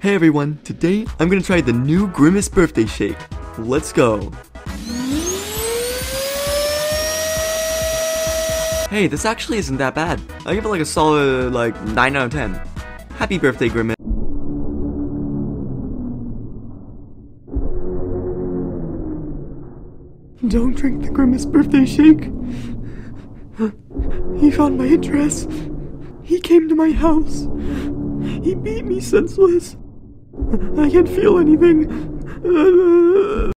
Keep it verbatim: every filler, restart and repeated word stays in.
Hey everyone, today I'm gonna try the new Grimace birthday shake. Let's go. Hey, this actually isn't that bad. I give it like a solid like nine out of ten. Happy birthday, Grimace. Don't drink the Grimace birthday shake. He found my address. He came to my house. He beat me senseless. I can't feel anything.